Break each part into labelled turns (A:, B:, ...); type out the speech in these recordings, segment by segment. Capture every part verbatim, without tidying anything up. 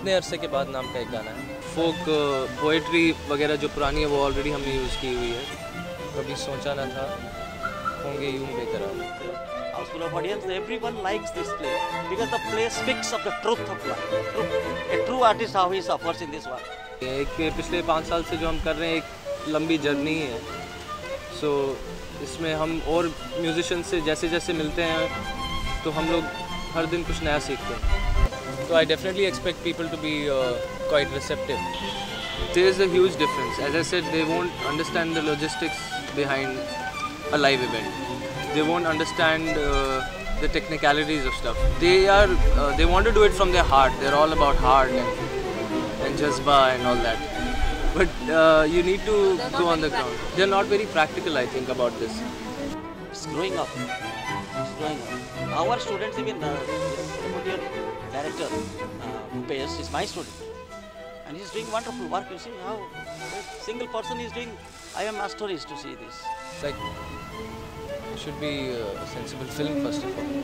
A: इतने अरसे के बाद नाम का एक गाना है। फोक पोएट्री वगैरह जो पुरानी है वो ऑलरेडी हमने यूज़ की हुई है, कभी सोचा ना था होंगे यूं बेकरार।
B: Houseful of audience, everyone likes this play because the play speaks of the truth of life. Truth. A true artist how he suffers in this world.
A: एक पिछले पाँच साल से जो हम कर रहे हैं एक लंबी जर्नी है, सो so, इसमें हम और म्यूजिशियन से जैसे जैसे मिलते हैं तो हम लोग हर दिन कुछ नया सीखते हैं। So I definitely expect people to be uh, quite receptive. There is a huge difference. As I said, they won't understand the logistics behind a live event. They won't understand uh, the technicalities of stuff. They are, uh, they want to do it from their heart. They're all about heart and, and jazba and all that. But uh, you need to go on the ground. They're not very practical, I think, about this.
B: It's growing up. It's growing up. Our students, even uh, this director, uh, Parvaaz, is my student. And he's doing wonderful work. You see how a single person is doing. I am astonished to see this.
A: It's like, it should be a sensible film first of all.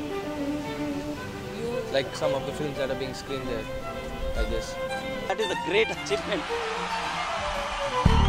A: Like some of the films that are being screened there, I guess.
B: That is a great achievement.